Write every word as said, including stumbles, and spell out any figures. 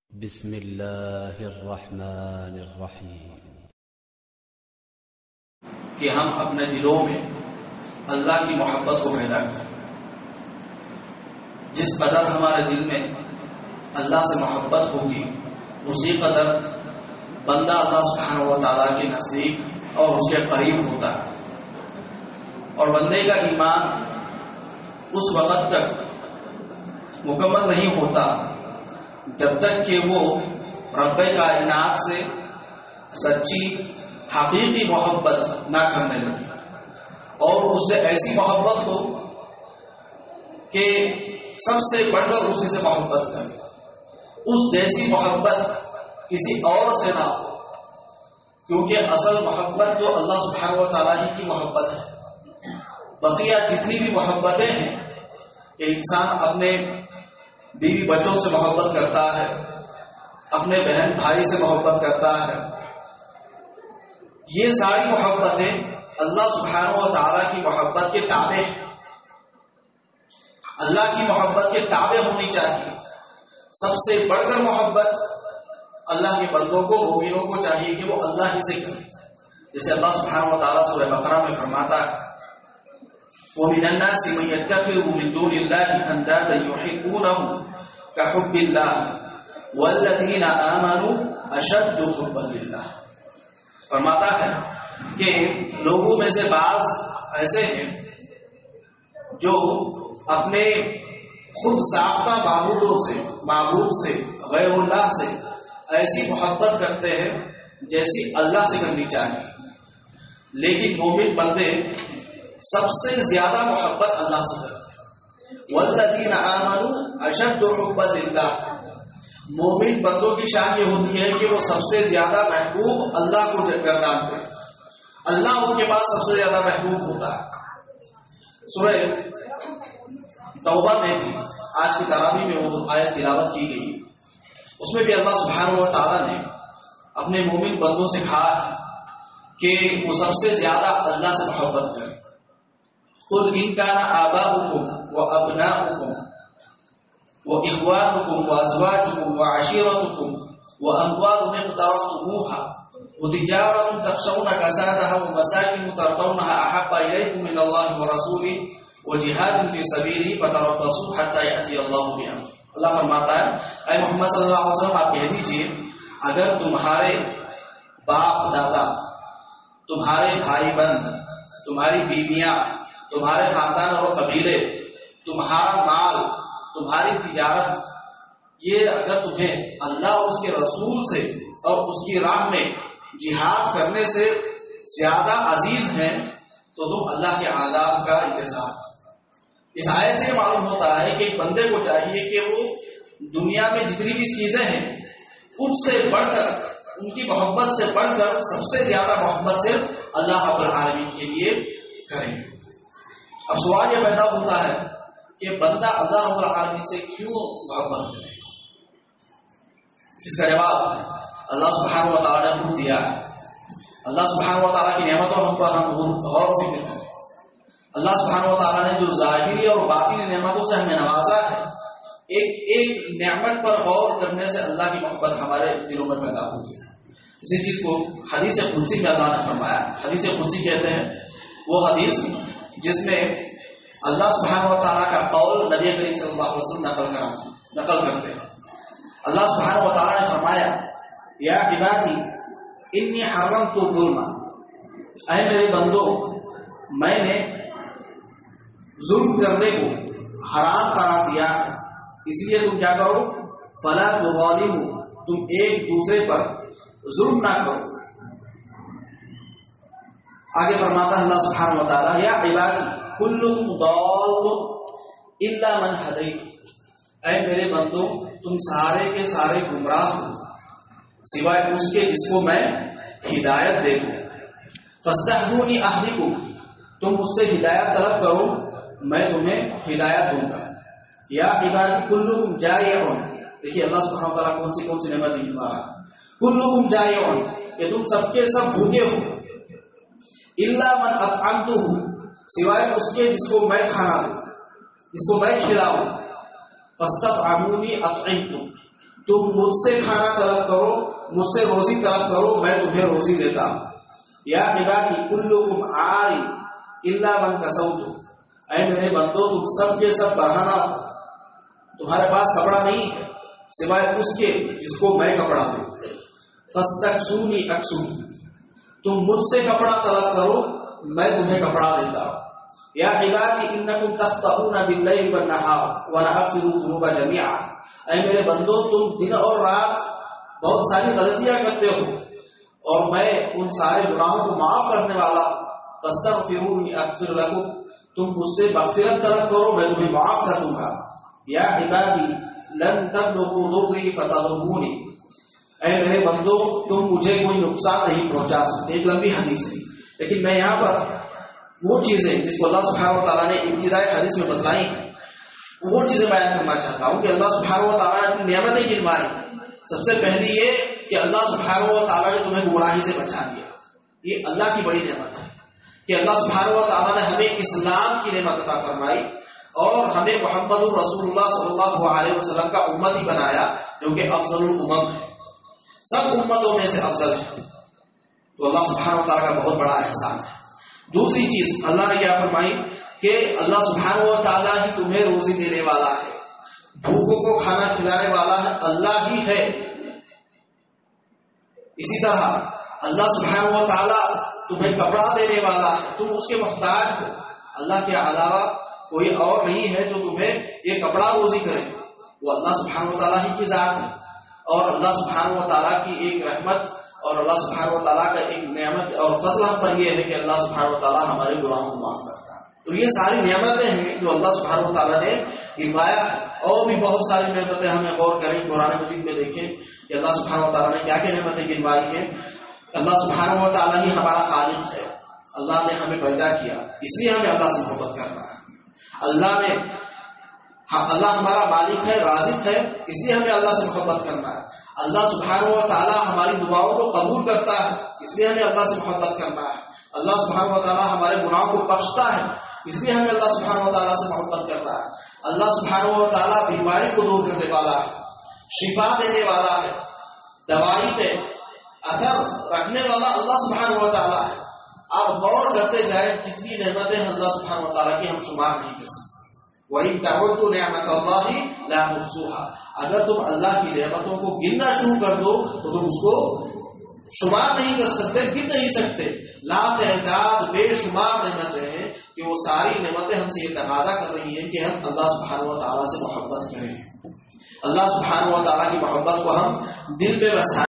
بسم اللہ الرحمن الرحیم۔ کہ ہم اپنے دلوں میں اللہ کی محبت کو پیدا کریں۔ جس قدر ہمارے دل میں اللہ سے محبت ہوگی اسی قدر بندہ اللہ سبحانہ و تعالیٰ کے نزدیک اور اس کے قریب ہوتا ہے، اور بندے کا ایمان اس وقت تک مکمل نہیں ہوتا جب تک کہ وہ رب کائنات سے سچی حقیقی محبت نہ کرنے لگے، اور اس سے ایسی محبت ہو کہ سب سے بڑھ کر اسی سے محبت کرے، اس جیسی محبت کسی اور سے نہ ہو، کیونکہ اصل محبت تو اللہ سبحانہ و تعالیٰ ہی کی محبت ہے۔ بقیہ جتنی بھی محبتیں ہیں کہ انسان اپنے بیوی بچوں سے محبت کرتا ہے، اپنے بہن بھائی سے محبت کرتا ہے، یہ ساری محبتیں اللہ سبحانہ و تعالیٰ کی محبت کے تابع ہیں، اللہ کی محبت کے تابع ہونی چاہیے۔ سب سے بڑھ کر محبت اللہ کے بندوں کو، مومنوں کو چاہیے کہ وہ اللہ ہی سے کریں، جیسے اللہ سبحانہ و تعالیٰ سورہ بقرہ میں فرماتا ہے وَمِنَ النَّاسِ مَن يَتَّخِذُ مِن دُونِ اللَّهِ أَندَادًا يُحِبُّونَهُمْ كَحُبِّ اللَّهِ وَالَّذِينَ آمَنُوا أَشَدُّ حُبًّا لِلَّهِ۔ فرماتا ہے کہ لوگوں میں سے بعض ایسے ہیں جو اپنے خود ساختہ معبودوں سے معبود سے غیر اللہ سے ایسی محبت کرتے ہیں جیسی اللہ سے کرنی چاہیے، لیکن مومن بندے سب سے زیادہ محبت اللہ سے کرتے ہیں۔ والذین آمنوا اشد حبا للہ، مومن بندوں کی شان یہ ہوتی ہے کہ وہ سب سے زیادہ محبوب اللہ کو گردانتے ہیں، اللہ ان کے پاس سب سے زیادہ محبوب ہوتا ہے۔ سورہ توبہ میں بھی آج کی تراویح میں وہ آیت تلاوت کی گئی، اس میں بھی اللہ سبحانہ و تعالیٰ نے اپنے مومن بندوں سے کہا ہے کہ وہ سب سے زیادہ اللہ سے محبت کریں۔ قل ان كان آباؤكم وأبناؤكم وإخوانكم وأزواجكم وعشيرتكم وأموال اقترفتموها وتجارة تخشون كسادها ومساكن ترضونها أحب إليكم من الله ورسوله وجهاد في سبيله فتربصوا حتى يأتي الله بأمره۔ اللہ فرماتا ہے اے محمد صلی اللہ علیہ وسلم آپ کہہ دیجئے اگر تمہارے باپ دادا، تمہارے بھائی بند، تمہاری بیویاں، تمہارے خاندان اور قبیلے، تمہارا مال، تمہاری تجارت، یہ اگر تمہیں اللہ اور اس کے رسول سے اور اس کی راہ میں جہاد کرنے سے زیادہ عزیز ہیں تو تم اللہ کے عذاب کا انتظار کرو۔ اس آیت سے معلوم ہوتا ہے کہ ایک بندے کو چاہیے کہ وہ دنیا میں جتنی بھی چیزیں ہیں ان سے بڑھ کر، ان کی محبت سے بڑھ کر سب سے زیادہ محبت صرف اللہ رب العالمین کے لیے کریں۔ اب سوال یہ پیدا ہوتا ہے کہ بندہ اللہ رب العالمین سے کیوں محبت کرے؟ اس کا جواب اللہ سبحانہ و تعالیٰ نے حکم دیا ہے۔ اللہ سبحانہ و تعالیٰ کی نعمتوں ہم پر ہم غور و فکر کریں۔ اللہ سبحانہ و تعالیٰ نے جو ظاہری اور باطنی نعمتوں سے ہمیں نوازا ہے، ایک ایک نعمت پر غور کرنے سے اللہ کی محبت ہمارے دلوں میں پیدا ہوتی ہے۔ اسی چیز کو حدیث قدسی میں اللہ نے فرمایا۔ حدیث قدسی کہتے ہیں وہ حدیث جس میں اللہ سبحانہ و تعالیٰ کا قول نبی کریم صلی اللہ علیہ وسلم نقل کراتے نقل کرتے ہیں۔ اللہ سبحانہ و تعالیٰ نے فرمایا یا عبادی انی حرمت الظلم، اے میرے بندو میں نے ظلم کرنے کو حرام قرار دیا ہے، اس لیے تم کیا کرو فلا تظالموا، تم ایک دوسرے پر ظلم نہ کرو۔ آگے فرماتا ہے اللہ سبحانہ و تعالیٰ یا عبادی کلکم ضال الا من ہدیت، اے میرے بندو تم سارے کے سارے گمراہ ہو سوائے اس کے جس کو میں ہدایت دے دوں۔ فاستہدونی اہدکم، تم مجھ سے ہدایت طلب کرو میں تمہیں ہدایت دوں گا۔ یا عبادی کلکم جائعون، دیکھیے اللہ سبحانہ و تعالیٰ کون سی کون سی نعمت ہے تمہارا، کلکم جائعون کہ تم سب کے سب بھوکے ہو، الا من اطعمتہ، سوائے اس کے جس کو میں کھانا دوں، جس کو میں کھلاؤں، فاستطعمونی اطعمکم، تم مجھ سے کھانا طلب کرو، مجھ سے روزی طلب کرو، میں تمہیں روزی دیتا ہوں. یا عبادی کلکم عار الا من کسوت، اے میرے بندو تم سب کے سب برہنہ ہو، تمہارے پاس کپڑا نہیں ہے سوائے اس کے جس کو میں کپڑا دوں. فاستکسونی اکسوکم، تم مجھ سے کپڑا طلب کرو میں تمہیں کپڑا دیتا ہوں. یا عبادی انکم تخطئون باللیل والنہار وانا اغفر الذنوب جميعا، اے میرے بندو تم دن اور رات بہت ساری غلطیاں کرتے ہو اور میں ان سارے گناہوں کو معاف کرنے والا. فاستغفرونی اغفر لکم، تم مجھ سے مغفرت طلب کرو میں تمہیں معاف کر دوں گا. یا عبادی لن تبلغوا ضری فتضرونی، اے میرے بندو تم مجھے کوئی نقصان نہیں پہنچا سکتے. ایک لمبی حدیث ہے لیکن میں یہاں پر وہ چیزیں جس کو اللہ سبحانہ و تعالیٰ نے ابتدائی حدیث میں بتلائی ہیں وہ چیزیں بیان کرنا چاہتا ہوں کہ اللہ سبحانہ و تعالیٰ نے اپنی نعمتیں گنوائی. سب سے پہلی یہ کہ اللہ سبحانہ و تعالیٰ نے تمہیں گمراہی سے بچا دیا. یہ اللہ کی بڑی نعمت ہے کہ اللہ سبحانہ و تعالیٰ نے ہمیں اسلام کی نعمت عطا فرمائی اور ہمیں محمد الرسول اللہ صلی اللہ علیہ وسلم کا امتی بنایا جو کہ افضل الامم ہے، سب امتوں میں سے افضل ہے. تو اللہ سبحانہ و تعالیٰ کا بہت بڑا احسان ہے. دوسری چیز اللہ نے کیا فرمائی کہ اللہ سبحانہ و تعالیٰ ہی تمہیں روزی دینے والا ہے، بھوکوں کو کھانا کھلانے والا ہے اللہ ہی ہے. اسی طرح اللہ سبحانہ و تعالیٰ تمہیں کپڑا دینے والا ہے، تم اس کے محتاج ہو. اللہ کے علاوہ کوئی اور نہیں ہے جو تمہیں یہ کپڑا روزی کرے، وہ اللہ سبحانہ و تعالیٰ ہی کی ذات ہے. اور اللہ سبحانہ و تعالیٰ کی ایک رحمت اور اللہ سبحانہ و تعالیٰ کا ایک نعمت اور فضل ہم پر یہ ہے کہ اللہ سبحانہ و تعالیٰ ہمارے گناہوں کو معاف کرتا ہے. تو یہ ساری نعمتیں ہیں جو اللہ سبحانہ و تعالیٰ نے گنوایا ہے. اور بھی بہت ساری نعمتیں ہمیں غور کریں، قرآن مجید میں دیکھیں کہ اللہ سبحانہ و تعالیٰ نے کیا کیا نعمتیں گنوائی ہیں. اللہ سبحانہ و تعالیٰ ہی ہمارا خالق ہے، اللہ نے ہمیں پیدا کیا اس لیے ہمیں اللہ سے محبت کرنا ہے. اللہ نے اللہ ہمارا مالک ہے، رازق ہے، اس لیے ہمیں اللہ سے محبت کرنا ہے. اللہ سبحانہ و تعالیٰ ہماری دعاؤں کو قبول کرتا ہے اس لیے ہمیں اللہ سے محبت کرنا ہے. اللہ سبحانہ و تعالیٰ ہمارے گناہوں کو بخشتا ہے اس لیے ہمیں اللہ سبحانہ و تعالیٰ سے محبت کرنا ہے. اللہ سبحانہ و تعالیٰ بیماری کو دور کرنے والا ہے، شفا دینے والا ہے، دوائی پہ اثر رکھنے والا اللہ سبحانہ و تعالیٰ ہے. آپ غور کرتے جائیں کتنی نعمتیں اللہ سبحانہ و تعالیٰ کی ہم شمار نہیں کر سکتے. وَإِن تَعُدُّوا نِعْمَتَ اللَّهِ لَا تُحْصُوهَا، اگر تم اللہ کی نعمتوں کو گننا شروع کر دو تو تم اس کو شمار نہیں کر سکتے، گن نہیں سکتے. لا تعداد بے شمار نعمتیں ہیں کہ وہ ساری نعمتیں ہم سے یہ تقاضا کر رہی ہیں کہ ہم اللہ سبحانہ و تعالیٰ سے محبت کریں. اللہ سبحانہ و تعالیٰ کی محبت کو ہم دل میں بسائیں.